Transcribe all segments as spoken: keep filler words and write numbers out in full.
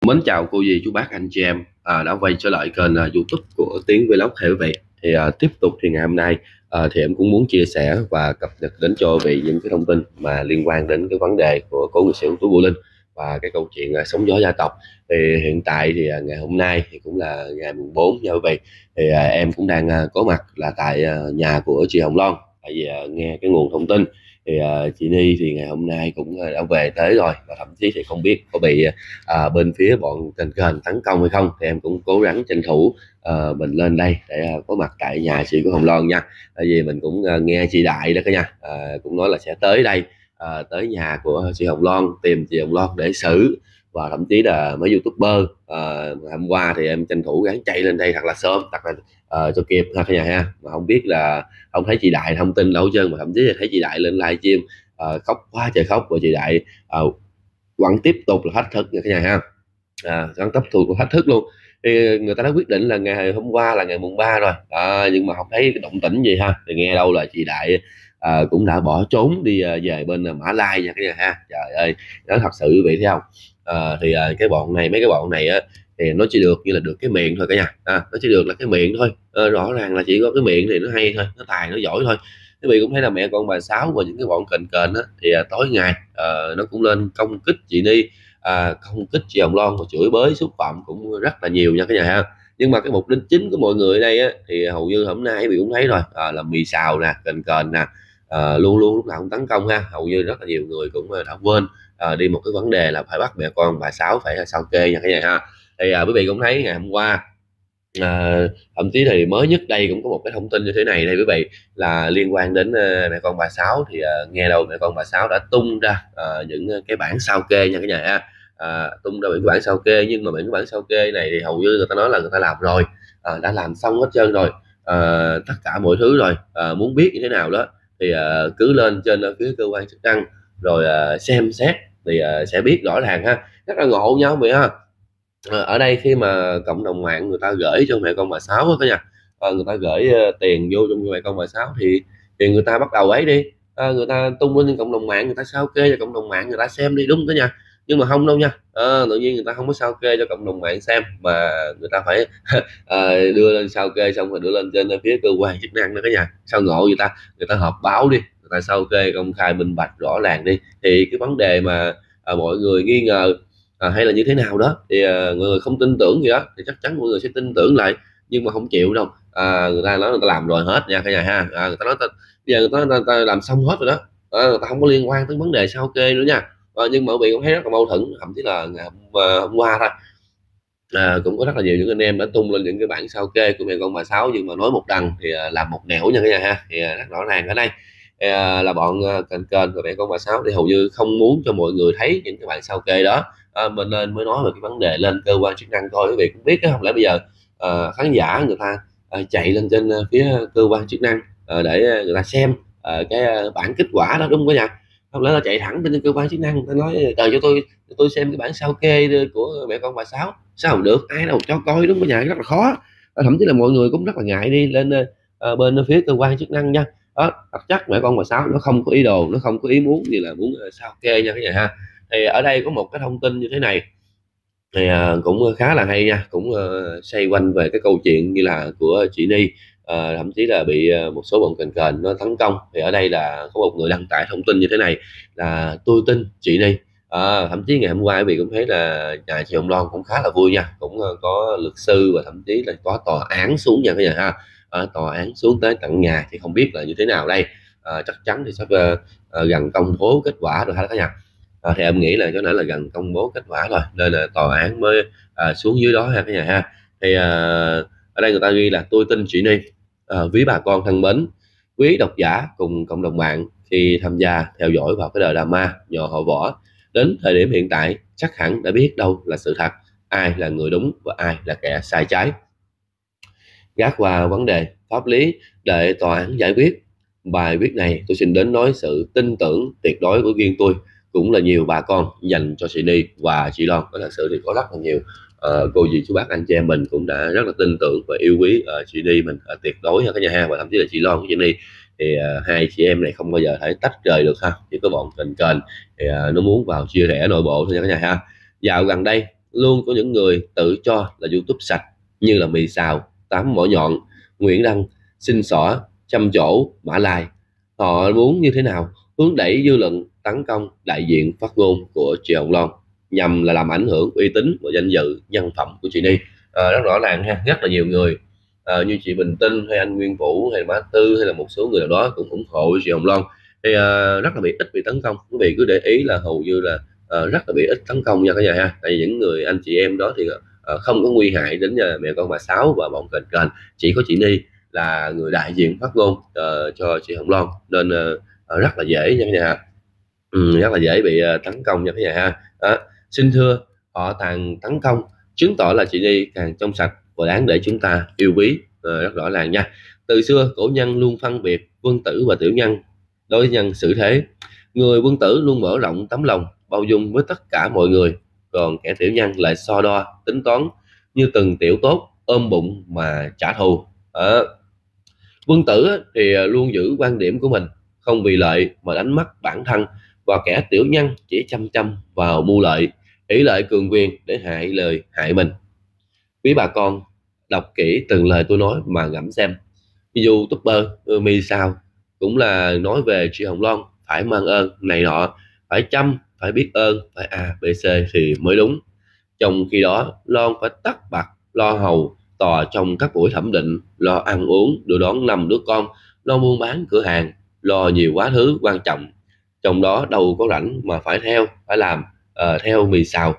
Mến chào cô dì chú bác anh chị em à, đã quay trở lại kênh uh, YouTube của Tiến Vlog theo quý vị. Thì uh, tiếp tục thì ngày hôm nay uh, thì em cũng muốn chia sẻ và cập nhật đến cho quý vị những cái thông tin mà liên quan đến cái vấn đề của cố nghệ sĩ ưu tú Vũ Linh và cái câu chuyện uh, sóng gió gia tộc. Thì hiện tại thì uh, ngày hôm nay thì cũng là ngày mùng bốn nha quý vị. Thì uh, em cũng đang uh, có mặt là tại uh, nhà của chị Hồng Loan, tại vì uh, nghe cái nguồn thông tin thì uh, chị Ni thì ngày hôm nay cũng uh, đã về tới rồi, và thậm chí thì không biết có bị uh, bên phía bọn kênh kênh tấn công hay không. Thì em cũng cố gắng tranh thủ uh, mình lên đây để uh, có mặt tại nhà chị của Hồng Loan nha. Tại vì mình cũng uh, nghe chị Đại đó cả nhà uh, cũng nói là sẽ tới đây, uh, tới nhà của chị Hồng Loan, tìm chị Hồng Loan để xử, và thậm chí là mấy youtuber uh, hôm qua thì em tranh thủ gắng chạy lên đây thật là sớm, thật là uh, cho kịp ha cả nhà ha. Mà không biết là không thấy chị Đại thông tin đâu hết trơn, mà thậm chí là thấy chị Đại lên livestream uh, khóc quá trời khóc, và chị Đại uh, vẫn tiếp tục là thách thức nha cả nhà ha. À, vẫn tiếp tục thách thức luôn. Thì người ta đã quyết định là ngày hôm qua là ngày mùng ba rồi à, nhưng mà không thấy cái động tĩnh gì ha. Thì nghe đâu là chị Đại à, cũng đã bỏ trốn đi à, về bên Mã Lai nha cả nhà ha. Trời ơi, nó thật sự quý vị thấy không? À, thì à, cái bọn này, mấy cái bọn này á, thì nó chỉ được như là được cái miệng thôi cả nhà. À, nó chỉ được là cái miệng thôi. À, rõ ràng là chỉ có cái miệng thì nó hay thôi, nó tài, nó giỏi thôi. Quý vị cũng thấy là mẹ con bà Sáu và những cái bọn kền kền á, thì à, tối ngày à, nó cũng lên công kích chị Ni, à, công kích chị Hồng Loan, và chửi bới xúc phạm cũng rất là nhiều nha cả nhà ha. Nhưng mà cái mục đích chính của mọi người ở đây á, thì hầu như hôm nay quý vị cũng thấy rồi, à, là mì xào nè, kền kền nè, à, luôn luôn lúc nào cũng tấn công ha. Hầu như rất là nhiều người cũng đã quên à, đi một cái vấn đề là phải bắt mẹ con bà Sáu phải sao kê nha cả nhà ha. Thì à, quý vị cũng thấy ngày hôm qua, À, thậm chí thì mới nhất đây cũng có một cái thông tin như thế này đây quý vị, là liên quan đến uh, mẹ con bà Sáu. Thì uh, nghe đâu mẹ con bà Sáu đã tung ra uh, những cái bản sao kê nha cả nhà ha. À, tung ra những cái bản sao kê, nhưng mà những cái bản sao kê này thì hầu như người ta nói là người ta làm rồi, à, đã làm xong hết trơn rồi, à, tất cả mọi thứ rồi. À, muốn biết như thế nào đó thì uh, cứ lên trên uh, phía cơ quan chức năng rồi uh, xem xét thì uh, sẽ biết rõ ràng ha. Rất là ngộ nhau vậy ha. Ờ, ở đây khi mà cộng đồng mạng người ta gửi cho mẹ con bà Sáu á cả nhà, ờ, người ta gửi ờ, tiền vô trong mẹ con bà Sáu, thì thì người ta bắt đầu ấy đi, ờ, người ta tung lên cộng đồng mạng, người ta sao kê cho cộng đồng mạng người ta xem đi, đúng cả nhà. Nhưng mà không đâu nha, ờ, tự nhiên người ta không có sao kê cho cộng đồng mạng xem, mà người ta phải ờ, đưa lên sao kê xong rồi đưa lên trên phía cơ quan chức năng đó cả nhà. Sao ngộ người ta, người ta họp báo đi, người ta sao kê công khai minh bạch rõ ràng đi, thì cái vấn đề mà à, mọi người nghi ngờ à, hay là như thế nào đó thì à, người, người không tin tưởng gì đó thì chắc chắn mọi người sẽ tin tưởng lại, nhưng mà không chịu đâu. À, người ta nói người ta làm rồi hết nha cả nhà ha. À, người ta nói ta, bây giờ người ta, người ta làm xong hết rồi đó, à, người ta không có liên quan tới vấn đề sao kê nữa nha. À, nhưng mà bị cũng thấy rất là mâu thuẫn, thậm chí là ngày hôm, à, hôm qua thôi, à, cũng có rất là nhiều những anh em đã tung lên những cái bản sao kê của mẹ con bà Sáu, nhưng mà nói một đằng thì à, làm một nẻo nha cả nhà ha. Thì à, rất rõ ràng ở đây à, là bọn à, kênh kênh của mẹ con bà Sáu thì hầu như không muốn cho mọi người thấy những cái bản sao kê đó. À, mình nên mới nói về cái vấn đề lên cơ quan chức năng thôi. Quý vị cũng biết đó, không lẽ bây giờ à, khán giả người ta à, chạy lên trên à, phía cơ quan chức năng à, để người ta xem à, cái à, bản kết quả đó, đúng không cả nhà? Không lẽ là chạy thẳng lên cơ quan chức năng, ta nói trời cho tôi cho tôi xem cái bản sao kê của mẹ con bà Sáu, sao không được, ai đâu cho coi, đúng không cả nhà? Rất là khó. À, thậm chí là mọi người cũng rất là ngại đi lên à, bên phía cơ quan chức năng nha. Đó, thật chắc mẹ con bà Sáu nó không có ý đồ, nó không có ý muốn gì là muốn uh, sao kê nha cả nhà ha. Thì ở đây có một cái thông tin như thế này thì uh, cũng khá là hay nha, cũng uh, xoay quanh về cái câu chuyện như là của chị Ni, uh, thậm chí là bị uh, một số bọn kền kền nó tấn công. Thì ở đây là có một người đăng tải thông tin như thế này là tôi tin chị Ni. À, thậm chí ngày hôm qua quý vị cũng thấy là nhà chị Hồng Loan cũng khá là vui nha, cũng uh, có luật sư và thậm chí là có tòa án xuống nha cả nhà ha. À, tòa án xuống tới tận nhà thì không biết là như thế nào đây. À, chắc chắn thì sắp uh, uh, gần công bố kết quả rồi ha cả nhà. À, thì em nghĩ là có lẽ là gần công bố kết quả rồi nên là tòa án mới à, xuống dưới đó ha cả nhà ha. Thì à, ở đây người ta ghi là tôi tin chị Ni, à, quý bà con thân mến, quý độc giả cùng cộng đồng mạng khi tham gia theo dõi vào cái đời drama nhỏ họ Võ, đến thời điểm hiện tại chắc hẳn đã biết đâu là sự thật, ai là người đúng và ai là kẻ sai trái. Gác qua vấn đề pháp lý để tòa án giải quyết, bài viết này tôi xin đến nói sự tin tưởng tuyệt đối của riêng tôi cũng là nhiều bà con dành cho chị Ni và chị Loan. Có thật sự thì có rất là nhiều uh, cô dì chú bác anh chị em mình cũng đã rất là tin tưởng và yêu quý uh, chị Ni mình uh, tuyệt đối ha cả nhà ha. Và thậm chí là chị Loan của chị Ni thì uh, hai chị em này không bao giờ thể tách rời được ha, chỉ có bọn kền kền thì uh, nó muốn vào chia rẽ nội bộ thôi nha cả nhà ha. Dạo gần đây luôn có những người tự cho là YouTube sạch, như là Mì Xào, Tám Mỏ Nhọn, Nguyễn Đăng, Xin Xỏ, Chăm Chỗ, Mã Lai. Họ muốn như thế nào? Hướng đẩy dư luận tấn công đại diện phát ngôn của chị Hồng Loan, nhằm là làm ảnh hưởng uy tín và danh dự nhân phẩm của chị Ni. À, rất rõ ràng ha, rất là nhiều người à, như chị Bình Tinh hay anh Nguyên Vũ hay Má Tư hay là một số người nào đó cũng ủng hộ chị Hồng Loan, thì à, rất là bị ít bị tấn công. Quý vị cứ để ý là hầu như là à, rất là bị ít tấn công nha cả nhà ha, tại vì những người anh chị em đó thì à, không có nguy hại đến uh, mẹ con bà Sáu và bọn kênh kênh, chỉ có chị Ni là người đại diện phát ngôn uh, cho chị Hồng Loan, nên uh, rất là dễ nha cả nhà. Ừ, rất là dễ bị uh, tấn công nha cả nhà ha. Đó. Xin thưa, họ càng tấn công chứng tỏ là chị Ni càng trong sạch và đáng để chúng ta yêu quý. uh, rất rõ ràng nha. Từ xưa cổ nhân luôn phân biệt quân tử và tiểu nhân. Đối với nhân xử thế, người quân tử luôn mở rộng tấm lòng bao dung với tất cả mọi người, còn kẻ tiểu nhân lại so đo tính toán như từng tiểu tốt, ôm bụng mà trả thù. Đó. Quân tử thì luôn giữ quan điểm của mình, không vì lợi mà đánh mất bản thân, và kẻ tiểu nhân chỉ chăm chăm vào mưu lợi, ỷ lợi cường quyền để hại lời hại mình. Quý bà con đọc kỹ từng lời tôi nói mà ngẫm xem. YouTuber Mi Sao cũng là nói về chị Hồng Loan phải mang ơn này nọ, phải chăm, phải biết ơn, phải A, B, C thì mới đúng. Trong khi đó Loan phải tất bật lo hầu tòa trong các buổi thẩm định, lo ăn uống, đưa đón năm đứa con, lo buôn bán cửa hàng, lo nhiều quá thứ quan trọng. Trong đó đâu có rảnh mà phải theo, phải làm uh, theo Mi Sao.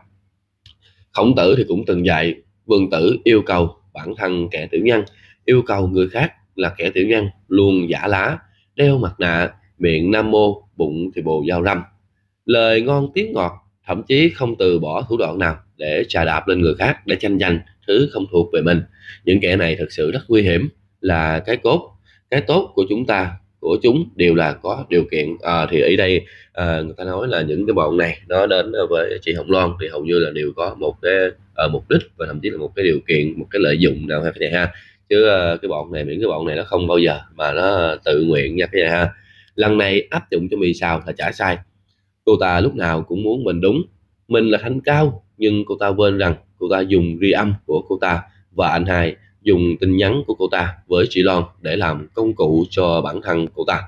Khổng Tử thì cũng từng dạy, Vương Tử yêu cầu bản thân kẻ tiểu nhân, yêu cầu người khác là kẻ tiểu nhân, luôn giả lá, đeo mặt nạ, miệng nam mô, bụng thì bồ dao răm, lời ngon tiếng ngọt, thậm chí không từ bỏ thủ đoạn nào để chà đạp lên người khác để tranh giành thứ không thuộc về mình. Những kẻ này thực sự rất nguy hiểm. Là cái cốt, cái tốt của chúng ta, của chúng đều là có điều kiện. À, thì ở đây à, người ta nói là những cái bọn này nó đến với chị Hồng Loan thì hầu như là đều có một cái uh, mục đích và thậm chí là một cái điều kiện, một cái lợi dụng nào ha cái này ha, chứ uh, cái bọn này, những cái bọn này nó không bao giờ mà nó tự nguyện nha cái này ha. Lần này áp dụng cho Mi Sao là chả sai. Cô ta lúc nào cũng muốn mình đúng, mình là thanh cao, nhưng cô ta quên rằng cô ta dùng ghi âm của cô ta và anh hai dùng tin nhắn của cô ta với chị Loan để làm công cụ cho bản thân cô ta.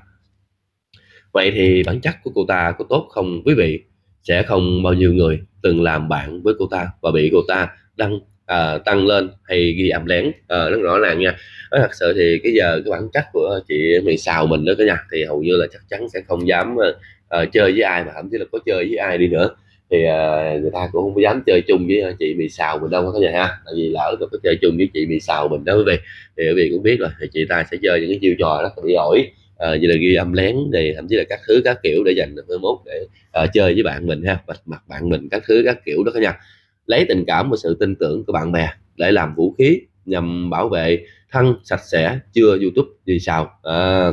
Vậy thì bản chất của cô ta có tốt không quý vị? Sẽ không bao nhiêu người từng làm bạn với cô ta và bị cô ta đăng à, tăng lên hay ghi âm lén. À, rất rõ ràng nha. Nói thật sự thì cái giờ cái bản chất của chị Mi Sao mình đó cả nhà, thì hầu như là chắc chắn sẽ không dám uh, chơi với ai, mà thậm chí là có chơi với ai đi nữa thì uh, người ta cũng không dám chơi chung với chị Mi Sao mình đâu cả nhà ha. Tại vì lỡ có chơi chung với chị Mi Sao mình đó quý vị, thì quý vị cũng biết rồi, thì chị ta sẽ chơi những cái chiêu trò rất là bị ổi. À, như là ghi âm lén thì thậm chí là các thứ các kiểu để dành được mốt để uh, chơi với bạn mình ha, vạch mặt bạn mình các thứ các kiểu đó cả nhà. Lấy tình cảm và sự tin tưởng của bạn bè để làm vũ khí nhằm bảo vệ thân sạch sẽ, chưa YouTube gì sao. À,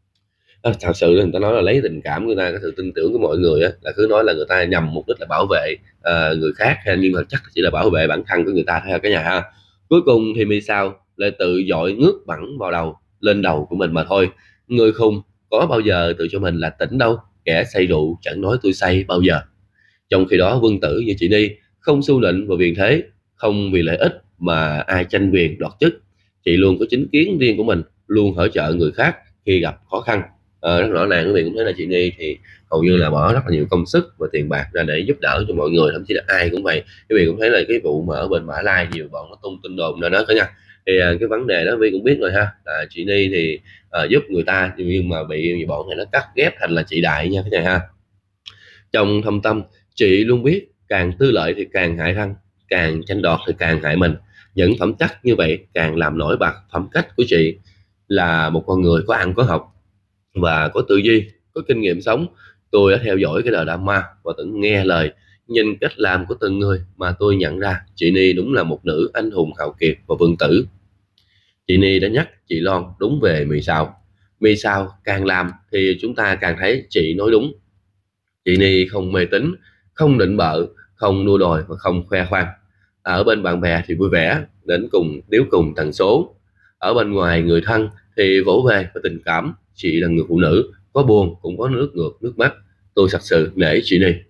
thật sự người ta nói là lấy tình cảm của người ta, cái sự tin tưởng của mọi người á, là cứ nói là người ta nhằm mục đích là bảo vệ uh, người khác ha, nhưng mà chắc chỉ là bảo vệ bản thân của người ta thôi cả nhà ha. Cuối cùng thì Mi Sao lại tự dội nước bẩn vào đầu lên đầu của mình mà thôi. Người khùng có bao giờ tự cho mình là tỉnh đâu, kẻ say rượu chẳng nói tôi say bao giờ. Trong khi đó Vương Tử như chị Ni không xu nịnh và quyền thế, không vì lợi ích mà ai tranh quyền đoạt chức. Chị luôn có chính kiến riêng của mình, luôn hỗ trợ người khác khi gặp khó khăn. À, rất rõ ràng quý vị cũng thấy là chị Ni thì hầu như là bỏ rất là nhiều công sức và tiền bạc ra để giúp đỡ cho mọi người, thậm chí là ai cũng vậy. Quý vị cũng thấy là cái vụ mà ở bên Mã Lai nhiều bọn nó tung tin đồn ra đó cả nhà, thì à, cái vấn đề đó quý vị cũng biết rồi ha, là chị Ni thì à, giúp người ta nhưng mà bị bọn này nó cắt ghép thành là chị Đại nha cả nhà ha. Trong thâm tâm chị luôn biết càng tư lợi thì càng hại thân, càng tranh đoạt thì càng hại mình. Những phẩm chất như vậy càng làm nổi bật phẩm cách của chị là một con người có ăn có học và có tư duy, có kinh nghiệm sống. Tôi đã theo dõi cái đời drama và từng nghe lời, nhìn cách làm của từng người mà tôi nhận ra chị Ni đúng là một nữ anh hùng hào kiệt và vương tử. Chị Ni đã nhắc chị Loan đúng về Mi Sao. Mi Sao càng làm thì chúng ta càng thấy chị nói đúng. Chị Ni không mê tín, không định bợ, không đua đòi và không khoe khoang. Ở bên bạn bè thì vui vẻ đến cùng điếu cùng tần số, ở bên ngoài người thân thì vỗ về và tình cảm. Chị là người phụ nữ, có buồn cũng có nước ngược nước mắt. Tôi thật sự nể chị Ni.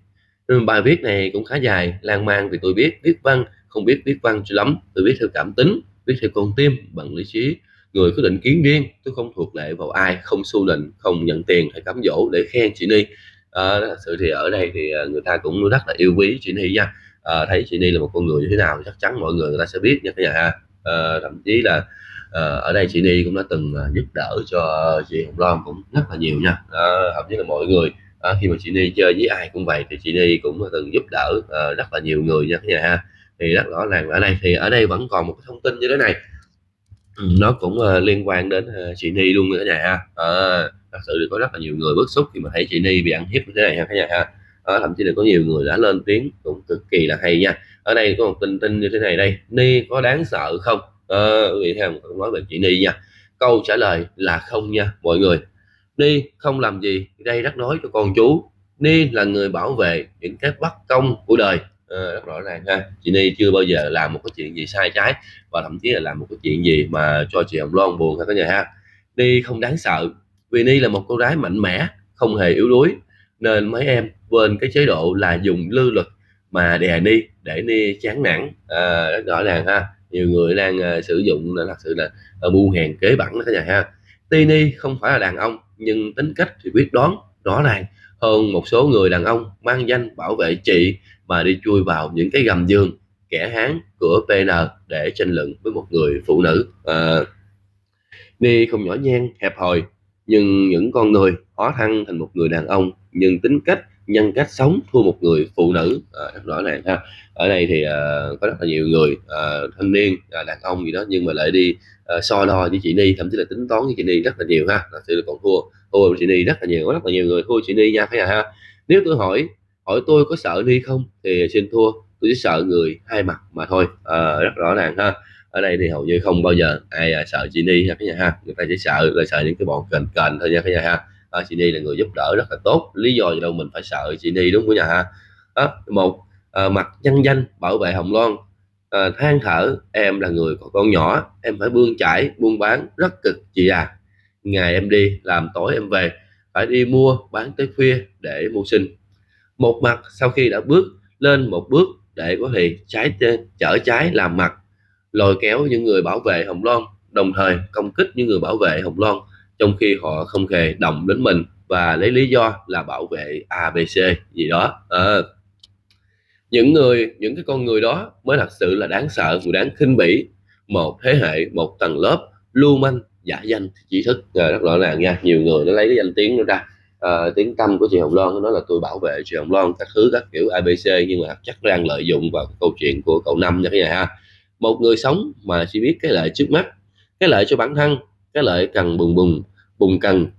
Ừ, bài viết này cũng khá dài lan man vì tôi biết viết văn không biết viết văn cho lắm, tôi viết theo cảm tính, viết theo con tim bằng lý trí, người có định kiến riêng, tôi không thuộc lệ vào ai, không xu nịnh, không nhận tiền hay cám dỗ để khen chị Ni. À, thật sự thì ở đây thì à, người ta cũng rất là yêu quý chị Ni nha. À, thấy chị Ni là một con người như thế nào chắc chắn mọi người người ta sẽ biết nha cả nhà ha. À, thậm chí là à, ở đây chị Ni cũng đã từng à, giúp đỡ cho chị Hồng Loan cũng rất là nhiều nha. À, thậm chí là mọi người à, khi mà chị Ni chơi với ai cũng vậy thì chị Ni cũng từng giúp đỡ à, rất là nhiều người nha cả nhà ha. Thì rất rõ ràng ở đây thì ở đây vẫn còn một cái thông tin như thế này. Ừ, nó cũng ờ, liên quan đến ờ, chị Ni luôn nữa cả nhà ha. Ờ, thật sự thì có rất là nhiều người bức xúc khi mà thấy chị Ni bị ăn hiếp như thế này ha cả nhà ha. Ờ, thậm chí là có nhiều người đã lên tiếng cũng cực kỳ là hay nha. Ở đây có một tin tin như thế này đây: Ni có đáng sợ không? Ờ, quý vị theo một nói về chị Ni nha. Câu trả lời là không nha mọi người. Ni không làm gì gây rắc rối cho con chú. Ni là người bảo vệ những cái bất công của đời. Ờ, rất rõ ràng ha. Chị Ni chưa bao giờ làm một cái chuyện gì sai trái và thậm chí là làm một cái chuyện gì mà cho chị Hồng Loan buồn ha cả nhà ha. Ni không đáng sợ vì Ni là một cô gái mạnh mẽ, không hề yếu đuối, nên mấy em quên cái chế độ là dùng lư lực mà đè Ni để Ni chán nản. À, rất rõ ràng ha. Nhiều người đang uh, sử dụng là thật sự là uh, bu hèn kế bẩn đó cả nhà ha. Tuy Ni không phải là đàn ông nhưng tính cách thì quyết đoán, rõ ràng hơn một số người đàn ông mang danh bảo vệ chị mà đi chui vào những cái gầm giường kẻ hán của pê en để tranh luận với một người phụ nữ. À, Ni không nhỏ nhen hẹp hòi nhưng những con người hóa thân thành một người đàn ông nhưng tính cách nhân cách sống thua một người phụ nữ. À, rất rõ ràng ha. Ở đây thì à, có rất là nhiều người à, thanh niên à, đàn ông gì đó nhưng mà lại đi à, so đo với chị Ni, thậm chí là tính toán với chị Ni rất là nhiều ha. Thật sự là còn thua thua chị Ni rất là nhiều, có rất là nhiều người thua chị Ni nha cả nhà ha. Nếu tôi hỏi hỏi tôi có sợ Ni không thì xin thua, tôi chỉ sợ người hai mặt mà thôi. À, rất rõ ràng ha. Ở đây thì hầu như không bao giờ ai à, sợ chị Ni ha cả nhà ha. Người ta chỉ sợ là sợ những cái bọn kền kền thôi nha cả nhà ha. À, chị Ni là người giúp đỡ rất là tốt, lý do gì đâu mình phải sợ chị Ni, đúng không cả nhà ha. Đó, một à, mặt nhân danh bảo vệ Hồng Loan à, than thở em là người có con nhỏ, em phải bươn chải buôn bán rất cực chị à, ngày em đi làm tối em về phải đi mua bán tới khuya để mưu sinh. Một mặt sau khi đã bước lên một bước để có thể trái chở trái làm mặt, lôi kéo những người bảo vệ Hồng Loan, đồng thời công kích những người bảo vệ Hồng Loan trong khi họ không hề động đến mình và lấy lý do là bảo vệ a bê xê gì đó. À, những người những cái con người đó mới thật sự là đáng sợ và đáng khinh bỉ. Một thế hệ, một tầng lớp lưu manh giả danh tri thức. À, rất rõ ràng nha, nhiều người nó lấy cái danh tiếng nó ra. À, tiếng tăm của chị Hồng Loan nó nói là tôi bảo vệ chị Hồng Loan các thứ các kiểu a bê xê, nhưng mà chắc đang lợi dụng vào câu chuyện của cậu Năm nha cả nhà ha. Một người sống mà chỉ biết cái lợi trước mắt, cái lợi cho bản thân, cái lợi cần bùng bùng bùng cần,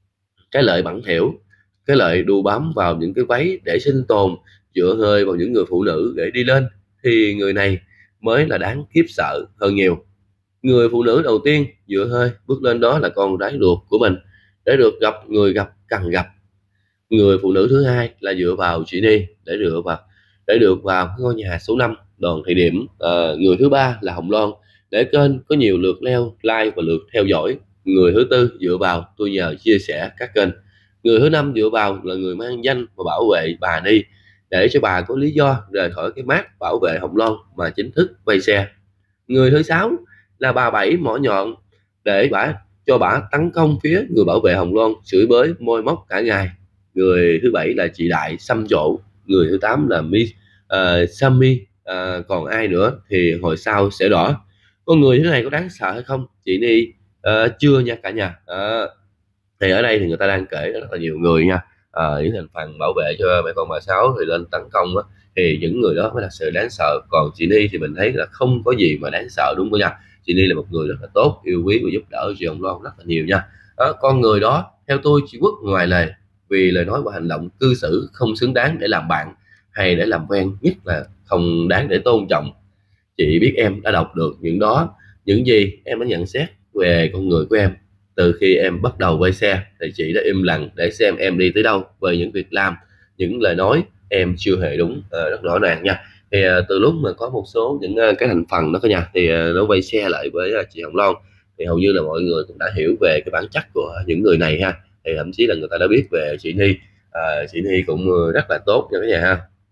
cái lợi bẩn thỉu, cái lợi đu bám vào những cái váy để sinh tồn, dựa hơi vào những người phụ nữ để đi lên, thì người này mới là đáng khiếp sợ hơn nhiều. Người phụ nữ đầu tiên dựa hơi bước lên đó là con gái ruột của mình để được gặp người gặp cần gặp. Người phụ nữ thứ hai là dựa vào chị Ni để dựa vào để được vào ngôi nhà số năm Đoàn Thị Điểm. À, người thứ ba là Hồng Loan để kênh có nhiều lượt leo like và lượt theo dõi. Người thứ tư dựa vào tôi nhờ chia sẻ các kênh. Người thứ năm dựa vào là người mang danh và bảo vệ bà Ni để cho bà có lý do rời khỏi cái mác bảo vệ Hồng Loan mà chính thức vay xe. Người thứ sáu là bà Bảy mỏ nhọn để bả cho bả tấn công phía người bảo vệ Hồng Loan, chửi bới môi móc cả ngày. Người thứ bảy là chị Đại xăm trổ. Người thứ tám là Mi uh, Sammy. Uh, còn ai nữa thì hồi sau sẽ rõ. Con người thế này có đáng sợ hay không chị Ni? Uh, chưa nha cả nhà. Uh, thì ở đây thì người ta đang kể rất là nhiều người nha. Uh, những thành phần bảo vệ cho mẹ con bà Sáu thì lên tấn công đó, thì những người đó mới là sự đáng sợ. Còn chị Ni thì mình thấy là không có gì mà đáng sợ, đúng không nha. Chị Ni là một người rất là tốt, yêu quý và giúp đỡ chị Hồng Loan rất là nhiều nha. Đó, con người đó theo tôi chỉ quất ngoài lề vì lời nói và hành động cư xử không xứng đáng để làm bạn hay để làm quen, nhất là không đáng để tôn trọng. Chị biết em đã đọc được những đó, những gì em đã nhận xét về con người của em. Từ khi em bắt đầu quay xe thì chị đã im lặng để xem em đi tới đâu về những việc làm, những lời nói em chưa hề đúng. À, rất rõ ràng nha. Thì à, từ lúc mà có một số những à, cái thành phần đó cả nhà thì à, nó quay xe lại với à, chị Hồng Loan thì hầu như là mọi người cũng đã hiểu về cái bản chất của những người này ha. Thì thậm chí là người ta đã biết về chị Ni. À, chị Ni cũng rất là tốt nha cả nhà ha.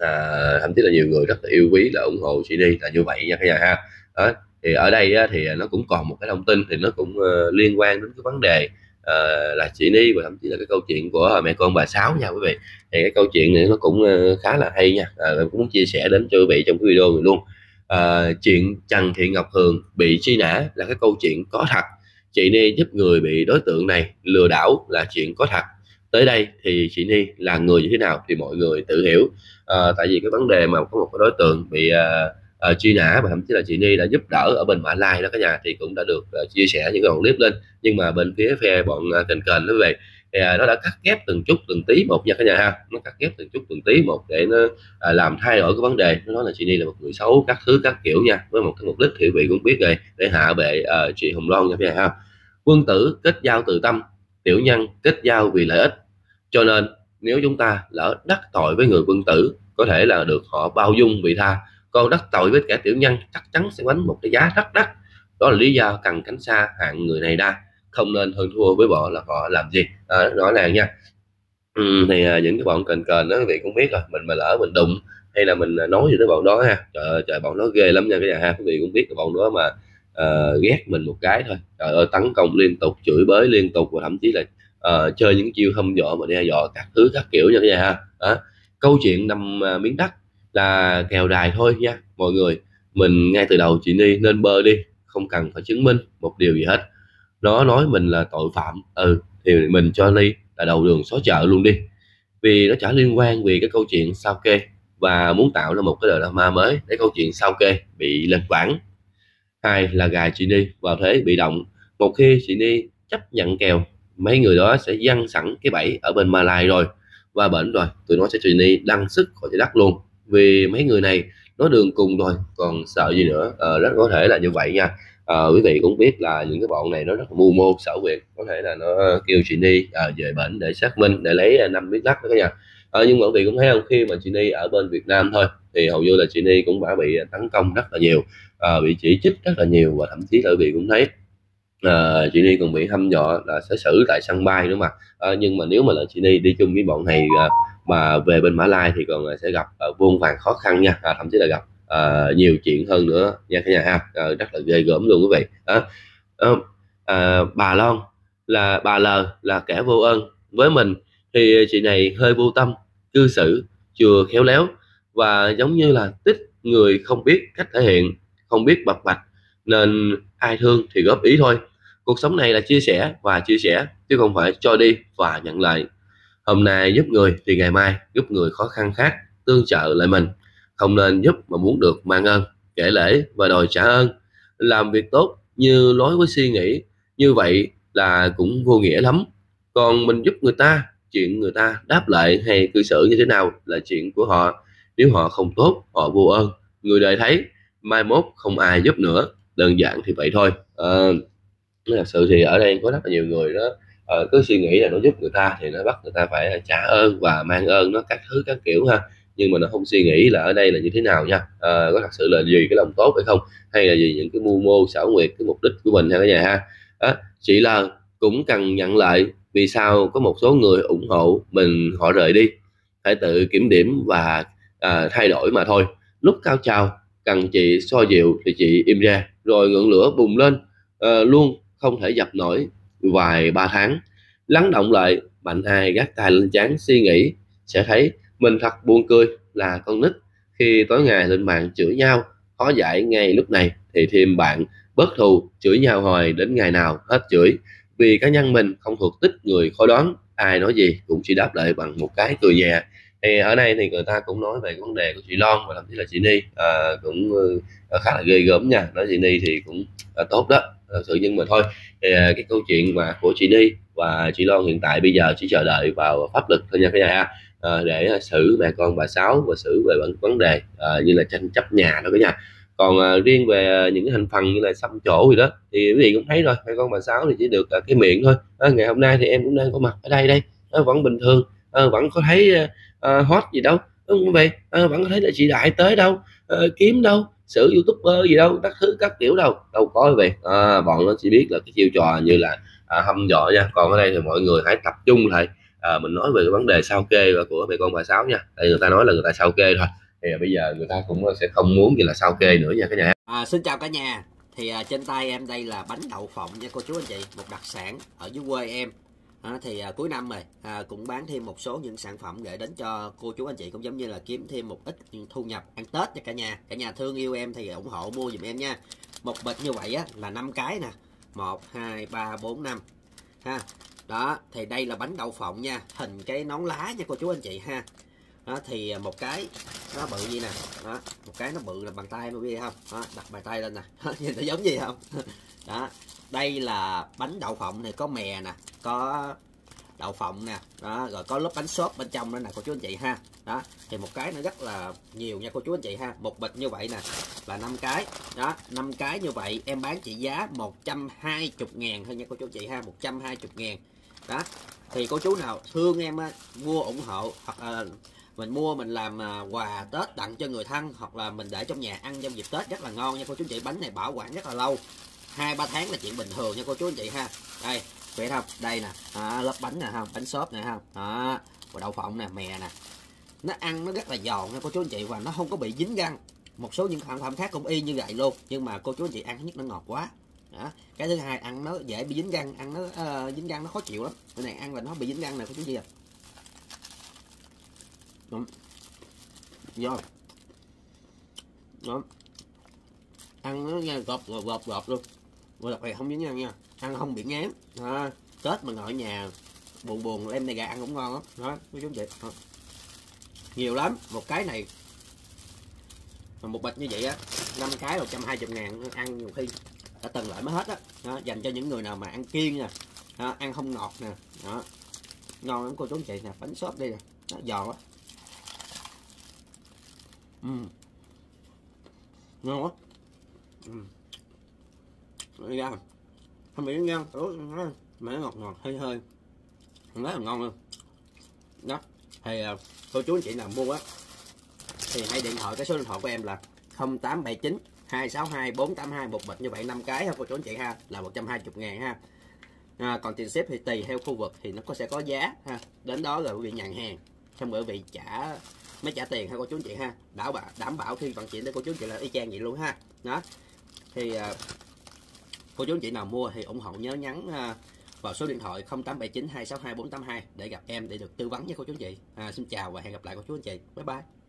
à, thậm chí là nhiều người rất là yêu quý là ủng hộ chị Ni là như vậy nha cả nhà ha. Đó, thì ở đây á, thì nó cũng còn một cái thông tin thì nó cũng uh, liên quan đến cái vấn đề uh, là chị Ni và thậm chí là cái câu chuyện của mẹ con bà Sáu nha quý vị. Thì cái câu chuyện này nó cũng uh, khá là hay nha, uh, cũng muốn chia sẻ đến cho quý vị trong cái video này luôn. Uh, chuyện Trần Thị Ngọc Hường bị truy nã là cái câu chuyện có thật. Chị Ni giúp người bị đối tượng này lừa đảo là chuyện có thật. Tới đây thì chị Ni là người như thế nào thì mọi người tự hiểu. À, tại vì cái vấn đề mà có một cái đối tượng bị uh, uh, truy nã và thậm chí là chị Ni đã giúp đỡ ở bên Mã Lai đó cả nhà, thì cũng đã được uh, chia sẻ những cái đoạn clip lên. Nhưng mà bên phía phe bọn uh, kền kền nó về thì uh, nó đã cắt ghép từng chút từng tí một nha cả nhà ha. Nó cắt ghép từng chút từng tí một để nó uh, làm thay đổi cái vấn đề. Nó nói là chị Ni là một người xấu các thứ các kiểu nha, với một cái mục đích thì quý vị cũng biết rồi, để hạ bệ uh, chị Hồng Loan nha cả nhà ha. Quân tử kết giao từ tâm, tiểu nhân kết giao vì lợi ích. Cho nên nếu chúng ta lỡ đắc tội với người quân tử, có thể là được họ bao dung vị tha, còn đắc tội với kẻ tiểu nhân chắc chắn sẽ gánh một cái giá rất đắt. Đó là lý do cần tránh xa hạng người này ra, không nên hơn thua với bọn là họ làm gì. À, rõ ràng nha. Ừ, thì à, những cái bọn kền kền đó quý vị cũng biết rồi, mình mà lỡ mình đụng hay là mình nói gì tới bọn đó ha, trời ơi, trời bọn đó ghê lắm nha cái nhà ha. Quý vị cũng biết cái bọn đó mà uh, ghét mình một cái thôi, trời ơi, tấn công liên tục, chửi bới liên tục, và thậm chí là uh, chơi những chiêu hâm dọa mà đe dọa các thứ các kiểu nha cái nhà ha. Đó. Câu chuyện nằm uh, miếng đất là kèo đài thôi nha mọi người. Mình ngay từ đầu chị Ni nên bơ đi, không cần phải chứng minh một điều gì hết. Nó nói mình là tội phạm, ừ, thì mình cho Ni là đầu đường xó chợ luôn đi, vì nó chả liên quan vì cái câu chuyện sao kê, và muốn tạo ra một cái drama mới để câu chuyện sao kê bị lệch bản. Hai là gài chị Ni vào thế bị động. Một khi chị Ni chấp nhận kèo, mấy người đó sẽ giăng sẵn cái bẫy ở bên Malai rồi, và bển rồi tụi nó sẽ chị Ni đăng sức khỏi trái đất luôn, vì mấy người này nó đường cùng rồi còn sợ gì nữa. Ờ, rất có thể là như vậy nha. Ờ, quý vị cũng biết là những cái bọn này nó rất là mưu mô xảo quyệt, có thể là nó kêu chị Ni à, về bển để xác minh, để lấy à, năm miếng đất đó cả nhà. Ờ, nhưng mà quý vị cũng thấy không, khi mà chị Ni ở bên Việt Nam thôi thì hầu như là chị Ni cũng đã bị tấn công rất là nhiều, à, bị chỉ trích rất là nhiều, và thậm chí là quý vị cũng thấy à, chị Ni còn bị hăm dọa là sẽ xử tại sân bay nữa mà. À, nhưng mà nếu mà là chị Ni đi chung với bọn này à, mà về bên Mã Lai thì còn sẽ gặp à, vô vàn khó khăn nha, à, thậm chí là gặp à, nhiều chuyện hơn nữa nha cả nhà ha. À, rất là ghê gớm luôn quý vị. À, à, à, bà Loan là bà L là kẻ vô ơn với mình, thì chị này hơi vô tâm, cư xử chưa khéo léo, và giống như là tích người không biết cách thể hiện, không biết bộc bạch, nên ai thương thì góp ý thôi. Cuộc sống này là chia sẻ và chia sẻ, chứ không phải cho đi và nhận lại. Hôm nay giúp người thì ngày mai giúp người khó khăn khác tương trợ lại mình. Không nên giúp mà muốn được mang ơn, kể lễ và đòi trả ơn. Làm việc tốt như lối với suy nghĩ như vậy là cũng vô nghĩa lắm. Còn mình giúp người ta, chuyện người ta đáp lại hay cư xử như thế nào là chuyện của họ. Nếu họ không tốt, họ vô ơn, người đời thấy, mai mốt không ai giúp nữa. Đơn giản thì vậy thôi. Ờ, thật sự thì ở đây có rất là nhiều người đó ờ, cứ suy nghĩ là nó giúp người ta thì nó bắt người ta phải trả ơn và mang ơn nó các thứ các kiểu ha, nhưng mà nó không suy nghĩ là ở đây là như thế nào nha. Ờ, có thật sự là vì cái lòng tốt hay không, hay là vì những cái mưu mô xảo quyệt cái mục đích của mình ha cả nhà ha. Đó, chị L cũng cần nhận lại vì sao có một số người ủng hộ mình họ rời đi, phải tự kiểm điểm và à, thay đổi mà thôi. Lúc cao trào cần chị xoa dịu thì chị im ra, rồi ngọn lửa bùng lên ờ, luôn không thể dập nổi vài ba tháng. Lắng động lại, mạnh ai gác tay lên trán suy nghĩ, sẽ thấy mình thật buồn cười là con nít khi tối ngày lên mạng chửi nhau. Khó giải ngay lúc này thì thêm bạn bớt thù, chửi nhau hồi đến ngày nào hết chửi, vì cá nhân mình không thuộc tích người khó đoán, ai nói gì cũng chỉ đáp lại bằng một cái cười nhẹ. Thì ở đây thì người ta cũng nói về vấn đề của chị Loan và thậm chí là chị Ni à, cũng uh, khá là ghê gớm nha. Nói chị Ni thì cũng uh, tốt đó, thật sự, nhưng mà thôi thì uh, cái câu chuyện mà của chị Ni và chị Loan hiện tại bây giờ chỉ chờ đợi vào pháp luật thôi nha cả nhà ha. À, để uh, xử mẹ con bà Sáu và xử về vấn vấn đề uh, như là tranh chấp nhà đó cả nhà. Còn uh, riêng về uh, những cái thành phần như là xăm chỗ gì đó thì quý vị cũng thấy rồi, mẹ con bà Sáu thì chỉ được uh, cái miệng thôi. À, ngày hôm nay thì em cũng đang có mặt ở đây đây, à, vẫn bình thường, à, vẫn có thấy uh, uh, hot gì đâu đúng không vậy, uh, vẫn có thấy là chị Đại tới đâu, uh, kiếm đâu, sử youtuber gì đâu, các thứ các kiểu đâu, đâu có vậy. À, bọn nó chỉ biết là cái chiêu trò như là à, hăm dọa nha. Còn ở đây thì mọi người hãy tập trung lại, à, mình nói về cái vấn đề sao kê của mẹ con bà Sáu nha, tại người ta nói là người ta sao kê thôi, thì bây giờ người ta cũng sẽ không muốn gì là sao kê nữa nha cả nhà. À, xin chào cả nhà. Thì à, trên tay em đây là bánh đậu phộng nha cô chú anh chị, một đặc sản ở dưới quê em. À, thì à, cuối năm rồi à, cũng bán thêm một số những sản phẩm để đến cho cô chú anh chị, cũng giống như là kiếm thêm một ít thu nhập ăn Tết cho cả nhà. Cả nhà thương yêu em thì ủng hộ mua giùm em nha. Một bịch như vậy á là năm cái nè, một hai ba bốn năm ha. Đó, thì đây là bánh đậu phộng nha, hình cái nón lá nha cô chú anh chị ha. Đó, thì một cái nó bự gì nè, đó, một cái nó bự là bàn tay mà biết không, đó, đặt bàn tay lên nè, nhìn nó giống gì không. Đó, đây là bánh đậu phộng này, có mè nè, có đậu phộng nè, đó, rồi có lớp bánh xốp bên trong đó nè cô chú anh chị ha. Đó, thì một cái nó rất là nhiều nha cô chú anh chị ha. Một bịch như vậy nè là năm cái, đó, năm cái như vậy em bán trị giá một trăm hai mươi ngàn thôi nha cô chú anh chị ha, một trăm hai mươi ngàn. Đó, thì cô chú nào thương em á, mua ủng hộ hoặc là mình mua mình làm quà Tết tặng cho người thân, hoặc là mình để trong nhà ăn trong dịp Tết rất là ngon nha cô chú anh chị. Bánh này bảo quản rất là lâu, hai ba tháng là chuyện bình thường nha cô chú anh chị ha. Đây biết không, đây nè, à, lớp bánh nè không, bánh xốp nè không, đó, và đậu phộng nè, mè nè, nó ăn nó rất là giòn nha cô chú anh chị, và nó không có bị dính răng. Một số những sản phẩm khác cũng y như vậy luôn, nhưng mà cô chú anh chị ăn thứ nhất nó ngọt quá. Đó, cái thứ hai ăn nó dễ bị dính răng, ăn nó uh, dính răng nó khó chịu lắm. Cái này ăn là nó bị dính răng nè cô chú anh chị. Đúng. Vô. Đó. Ăn nó nha, gọt gọt gọt, gọt luôn. Và đặc biệt không dính răng nha, ăn không bị ngán. Đó. Tết mà ngồi ở nhà buồn buồn em này gà ăn cũng ngon lắm. Đó, cô chú anh chị. Đó. Nhiều lắm, một cái này một bịch như vậy á, năm cái một trăm hai mươi ngàn, ăn nhiều khi cả tuần lại mới hết á. Đó, dành cho những người nào mà ăn kiêng nè, đó, ăn không ngọt nè. Đó, ngon lắm cô chú anh chị nè. Bánh xốp đây nè, nó giòn quá. Uhm. Ngon quá. Uhm. Đây ra không bị ngon, mà nó ngọt ngọt hơi hơi, rất là ngon luôn. Đó, thì cô chú anh chị nào mua á thì hãy điện thoại, cái số điện thoại của em là không tám bảy chín hai sáu hai bốn tám hai, một bịch như vậy năm cái ha cô chú anh chị ha, là một trăm hai mươi ngàn ha. À, còn tiền ship thì tùy theo khu vực thì nó có sẽ có giá ha. Đến đó rồi quý vị nhận hàng xong rồi quý vị trả mới trả tiền ha cô chú anh chị ha. Đảm bảo đảm bảo khi vận chuyển đến cô chú anh chị là y chang vậy luôn ha. Đó, thì uh, cô chú anh chị nào mua thì ủng hộ nhớ nhắn uh, vào số điện thoại không tám bảy chín hai sáu hai bốn tám hai để gặp em để được tư vấn với cô chú anh chị. À, xin chào và hẹn gặp lại cô chú anh chị. Bye bye.